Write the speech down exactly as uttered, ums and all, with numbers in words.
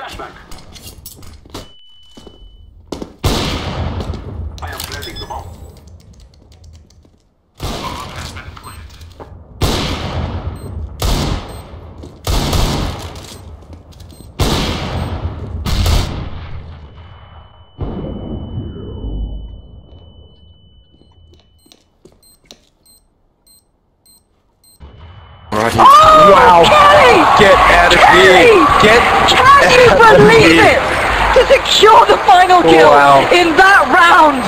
Flashback. I am planting the bomb. Bomb has been planted. Righty. Oh, Wow! Kelly! Get out of Kelly! here! Get Can you out of believe here! it? To secure the final kill Wow. in that round!